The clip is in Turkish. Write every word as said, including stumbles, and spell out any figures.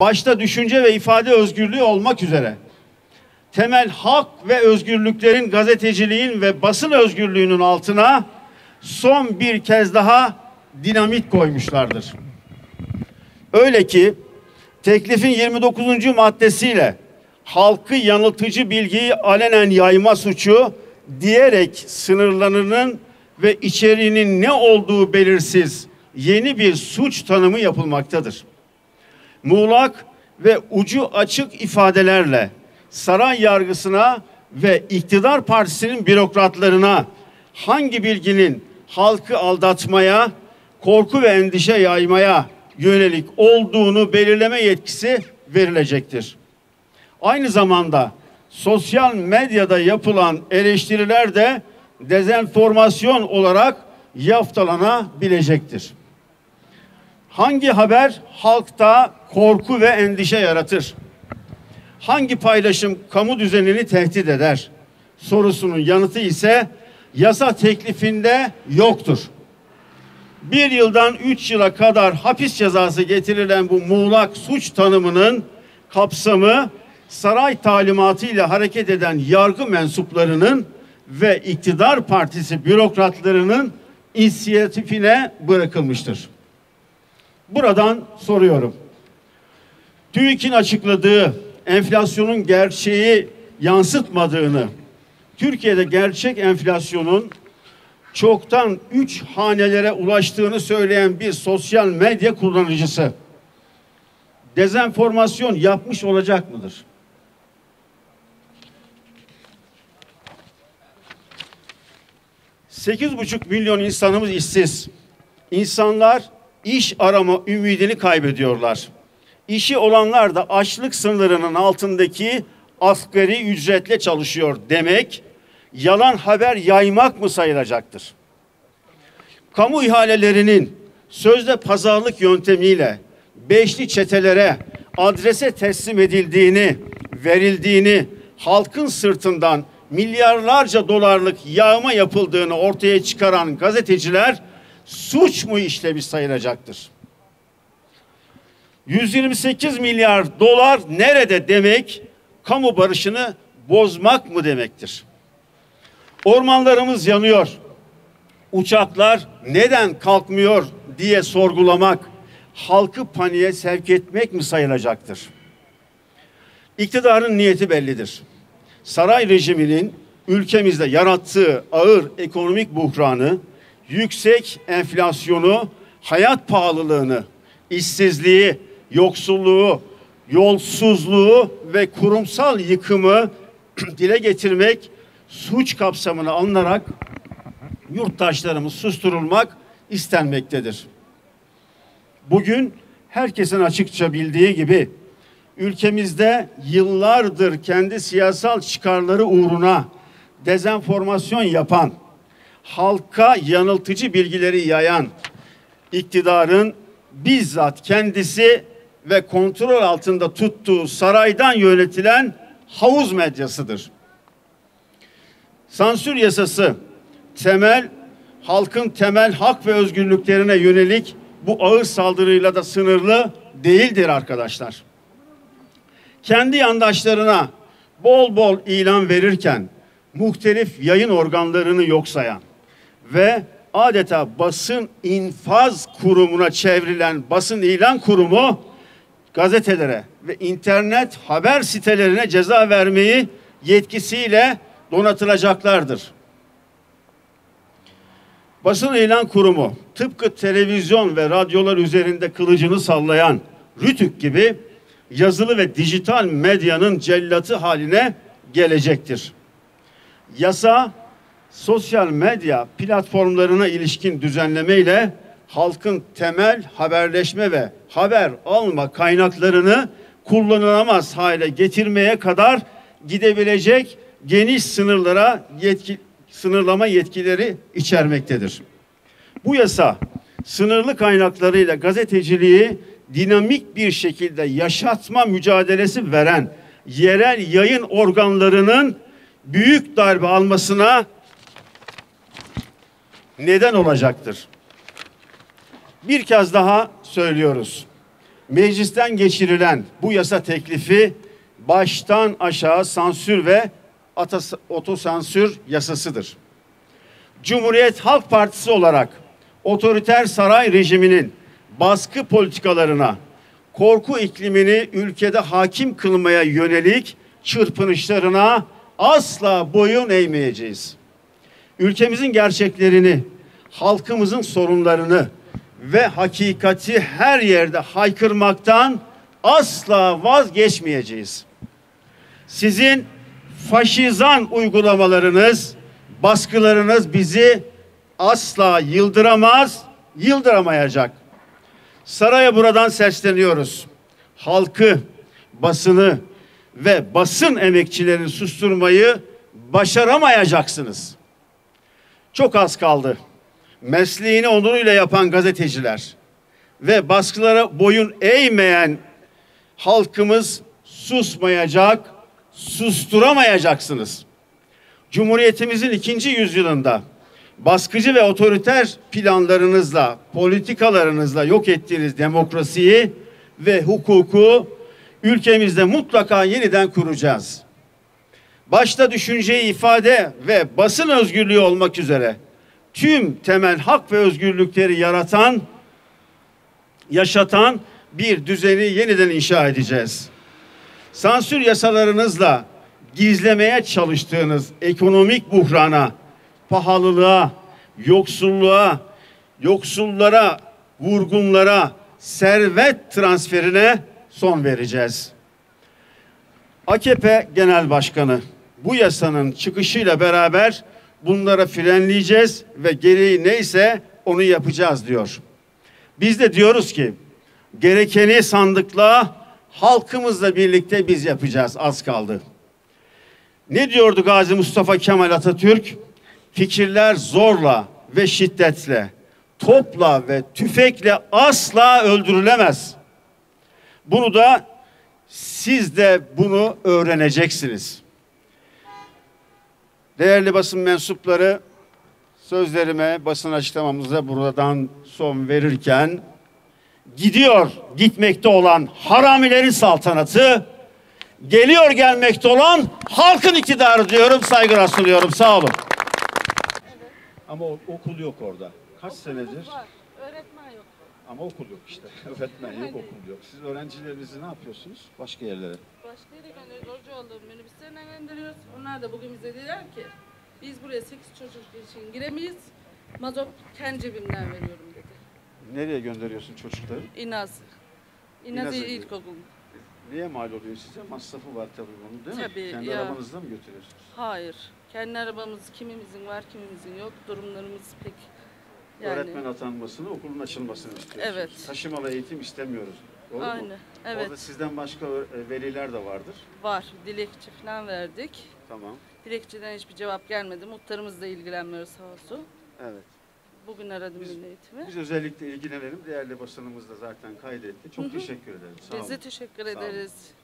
başta düşünce ve ifade özgürlüğü olmak üzere temel hak ve özgürlüklerin, gazeteciliğin ve basın özgürlüğünün altına son bir kez daha dinamit koymuşlardır. Öyle ki teklifin yirmi dokuzuncu maddesiyle halkı yanıltıcı bilgiyi alenen yayma suçu diyerek sınırlarının ve içeriğinin ne olduğu belirsiz yeni bir suç tanımı yapılmaktadır. Muğlak ve ucu açık ifadelerle saray yargısına ve iktidar partisinin bürokratlarına hangi bilginin halkı aldatmaya, korku ve endişe yaymaya yönelik olduğunu belirleme yetkisi verilecektir. Aynı zamanda sosyal medyada yapılan eleştiriler de dezenformasyon olarak yaftalanabilecektir. Hangi haber halkta korku ve endişe yaratır? Hangi paylaşım kamu düzenini tehdit eder? Sorusunun yanıtı ise yasa teklifinde yoktur. Bir yıldan üç yıla kadar hapis cezası getirilen bu muğlak suç tanımının kapsamı saray talimatıyla hareket eden yargı mensuplarının ve iktidar partisi bürokratlarının inisiyatifine bırakılmıştır. Buradan soruyorum. TÜİK'in açıkladığı enflasyonun gerçeği yansıtmadığını, Türkiye'de gerçek enflasyonun çoktan üç hanelere ulaştığını söyleyen bir sosyal medya kullanıcısı dezenformasyon yapmış olacak mıdır? sekiz buçuk milyon insanımız işsiz. İnsanlar iş arama ümidini kaybediyorlar. İşi olanlar da açlık sınırının altındaki asgari ücretle çalışıyor demek, yalan haber yaymak mı sayılacaktır? Kamu ihalelerinin sözde pazarlık yöntemiyle beşli çetelere adrese teslim edildiğini, verildiğini, halkın sırtından milyarlarca dolarlık yağma yapıldığını ortaya çıkaran gazeteciler suç mu işlemiş sayılacaktır? yüz yirmi sekiz milyar dolar nerede demek, kamu barışını bozmak mı demektir? Ormanlarımız yanıyor. Uçaklar neden kalkmıyor diye sorgulamak, halkı paniğe sevk etmek mi sayılacaktır? İktidarın niyeti bellidir. Saray rejiminin ülkemizde yarattığı ağır ekonomik buhranı, yüksek enflasyonu, hayat pahalılığını, işsizliği, yoksulluğu, yolsuzluğu ve kurumsal yıkımı dile getirmek, suç kapsamına alınarak yurttaşlarımız susturulmak istenmektedir. Bugün herkesin açıkça bildiği gibi ülkemizde yıllardır kendi siyasal çıkarları uğruna dezenformasyon yapan, halka yanıltıcı bilgileri yayan iktidarın bizzat kendisi ve kontrol altında tuttuğu saraydan yönetilen havuz medyasıdır. Sansür yasası temel halkın temel hak ve özgürlüklerine yönelik bu ağır saldırıyla da sınırlı değildir arkadaşlar. Kendi yandaşlarına bol bol ilan verirken muhtelif yayın organlarını yok sayan ve adeta basın infaz kurumuna çevrilen basın ilan kurumu gazetelere ve internet haber sitelerine ceza vermeyi yetkisiyle donatılacaklardır. Basın ilan kurumu tıpkı televizyon ve radyolar üzerinde kılıcını sallayan RTÜK gibi yazılı ve dijital medyanın cellatı haline gelecektir. Yasa sosyal medya platformlarına ilişkin düzenlemeyle halkın temel haberleşme ve haber alma kaynaklarını kullanılamaz hale getirmeye kadar gidebilecek geniş sınırlara yetki, sınırlama yetkileri içermektedir. Bu yasa sınırlı kaynaklarıyla gazeteciliği dinamik bir şekilde yaşatma mücadelesi veren yerel yayın organlarının büyük darbe almasına neden olacaktır. Bir kez daha söylüyoruz. Meclisten geçirilen bu yasa teklifi baştan aşağı sansür ve otosansür yasasıdır. Cumhuriyet Halk Partisi olarak otoriter saray rejiminin baskı politikalarına, korku iklimini ülkede hakim kılmaya yönelik çırpınışlarına asla boyun eğmeyeceğiz. Ülkemizin gerçeklerini, halkımızın sorunlarını ve hakikati her yerde haykırmaktan asla vazgeçmeyeceğiz. Sizin faşizan uygulamalarınız, baskılarınız bizi asla yıldıramaz, yıldıramayacak. Saraya buradan sesleniyoruz. Halkı, basını ve basın emekçilerini susturmayı başaramayacaksınız. Çok az kaldı. Mesleğini onuruyla yapan gazeteciler ve baskılara boyun eğmeyen halkımız susmayacak, susturamayacaksınız. Cumhuriyetimizin ikinci yüzyılında baskıcı ve otoriter planlarınızla, politikalarınızla yok ettiğiniz demokrasiyi ve hukuku ülkemizde mutlaka yeniden kuracağız. Başta düşünceyi ifade ve basın özgürlüğü olmak üzere tüm temel hak ve özgürlükleri yaratan, yaşatan bir düzeni yeniden inşa edeceğiz. Sansür yasalarınızla gizlemeye çalıştığınız ekonomik buhrana, pahalılığa, yoksulluğa, yoksullara, vurgunlara, servet transferine son vereceğiz. A K P Genel Başkanı bu yasanın çıkışıyla beraber bunlara frenleyeceğiz ve gereği neyse onu yapacağız diyor. Biz de diyoruz ki gerekeni sandıkla halkımızla birlikte biz yapacağız, az kaldı. Ne diyordu Gazi Mustafa Kemal Atatürk? Fikirler zorla ve şiddetle, topla ve tüfekle asla öldürülemez. Bunu da siz de bunu öğreneceksiniz. Değerli basın mensupları, sözlerime, basın açıklamamıza buradan son verirken, gidiyor gitmekte olan haramilerin saltanatı, geliyor gelmekte olan halkın iktidarı diyorum, saygılar sunuyorum. Sağ olun. Evet. Ama okul yok orada. Kaç Okulumuz senedir? var. Öğretmen yok. Ama okul yok işte. Öğretmen yok, okul yok. Siz öğrencilerinizi ne yapıyorsunuz? Başka yerlere. Başka yere gönderiyoruz. Hocaoğlu minibüslerine gönderiyoruz. Onlar da bugün bize dediler ki biz buraya sekiz çocuk için giremeyiz. Mazot kendi cebimden veriyorum dedi. Nereye gönderiyorsun çocukları? İnaz. İnaz İnaz'a İlkokulu. Niye mal oluyor size? Masrafı var tabii bunun, değil mi? Tabii, Kendi ya. arabanızla mı götürüyorsunuz? Hayır. Kendi arabamız kimimizin var kimimizin yok. Durumlarımız pek yani. Öğretmen atanmasını, okulun açılmasını istiyorsunuz. Evet. Taşımalı eğitim istemiyoruz. Doğru mu? Aynen. Evet. Orada sizden başka ö- veliler de vardır. Var. Dilekçe falan verdik. Tamam. Dilekçeden hiçbir cevap gelmedi. Muhtarımız da ilgilenmiyor sağ olsun. Evet. Bugün aradım Biz- Milli Eğitim'i. Biz özellikle ilgilenelim. Değerli basınımız da zaten kaydetti. Çok teşekkür ederim. Sağ olun. Biz de teşekkür Sağ olun. ederiz.